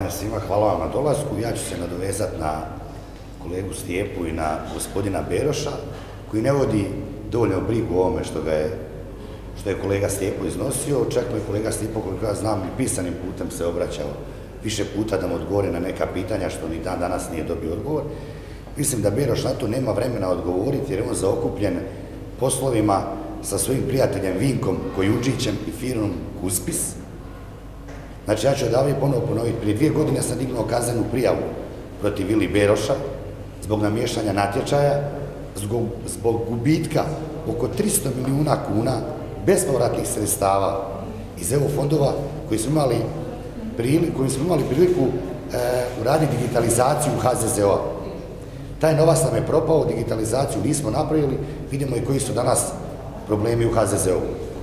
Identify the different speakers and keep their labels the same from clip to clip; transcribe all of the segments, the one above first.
Speaker 1: dana svima, hvala vam na dolasku. Ja ću se nadovezati na kolegu Stijepu i na gospodina Beroša, koji ne vodi dovoljno brigu o ovome što je kolega Stijepo iznosio. Čak mi kolega Stijepo, koliko ja znam, i pisanim putem se obraćao više puta da mu odgovori na neka pitanja, što ni dan danas nije dobio odgovor. Mislim da Beroš na to nema vremena odgovoriti, jer je on zaokupljen poslovima sa svojim prijateljem Vinkom Kojundžićem i firmom Kuspis. Znači, ja ću odavde ponovo ponoviti. Prije 2 godine sam dignuo kaznenu prijavu protiv Vili Beroša zbog namješanja natječaja, zbog gubitka oko 300 milijuna kuna bespovratnih sredstava iz EU fondova koji smo imali priliku uraditi digitalizaciju HZZO-a. Taj novac nam je propao, digitalizaciju nismo napravili, vidimo i koji su danas problemi u HZZO-u.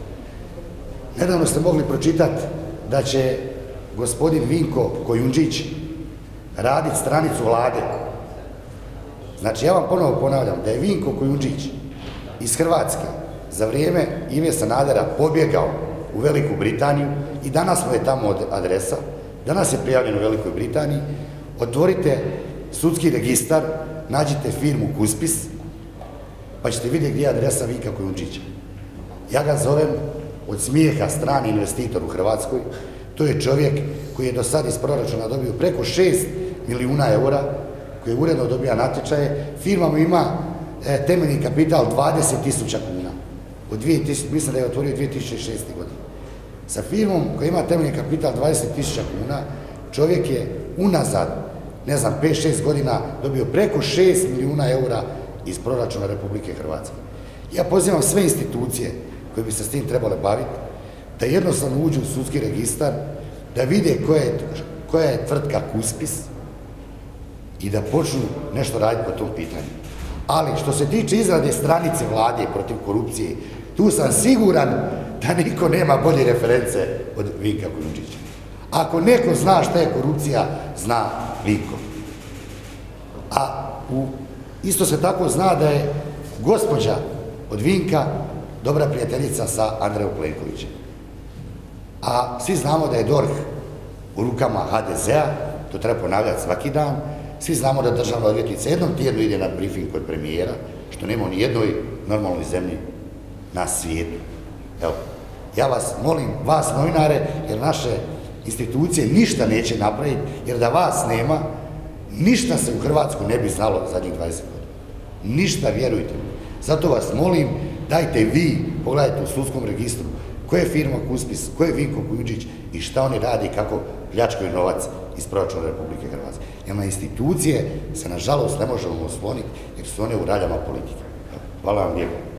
Speaker 1: Nedavno ste mogli pročitati da će gospodin Vinko Kojundžić raditi stranicu vlade. Znači, ja vam ponovo ponavljam da je Vinko Kojundžić iz Hrvatske za vrijeme Ive Sanadera pobjegao u Veliku Britaniju i danas mu je tamo adresa, danas je prijavljen u Velikoj Britaniji. Otvorite sudski registar, nađite firmu Kuspis, pa ćete vidjeti gdje je adresa Vinka Kojundžića. Ja ga zovem od smijeha strani investitor u Hrvatskoj. To je čovjek koji je do sad iz proračuna dobio preko 6 milijuna eura, koji je uredno dobija natječaje. Firma mu ima temeljni kapital 20.000 kuna. Mislim da je otvorio 2006. godine. Sa firmom koja ima temeljni kapital 20.000 kuna, čovjek je unazad, 5-6 godina dobio preko 6 milijuna eura iz proračuna Republike Hrvatske. Ja pozivam sve institucije koje bi se s tim trebale baviti, da jednostavno uđu u sudski registar, da vide koja je tvrtka Kuspis i da počnu nešto raditi po tom pitanju. Ali što se tiče izrade stranice vlade protiv korupcije, tu sam siguran da niko nema bolje reference od Vinka Kojundžića. Ako neko zna šta je korupcija, zna Vinko. A isto se tako zna da je gospođa od Vinka dobra prijateljica sa Andrejom Plenkovićem. A svi znamo da je DORH u rukama HDZ-a, to treba ponavljati svaki dan. Svi znamo da državna odvjetnica jednom tjednu ide na briefing kod premijera, što nema u nijednoj normalnoj zemlji na svijetu. Evo, ja vas molim, vas novinare, jer naše institucije ništa neće napraviti, jer da vas nema, ništa se u Hrvatskoj ne bi znalo zadnjih 20 godina. Ništa, vjerujte mi. Zato vas molim, dajte vi, pogledajte u sudskom registru, koja je firma Kuspis, ko je Vinko Kojundžić i šta oni radi i kako pljačkaju novac iz proračuna Republike Hrvatske. Jer na institucije se, nažalost, ne možemo osloniti jer su one u raljama politike. Hvala vam lijepo.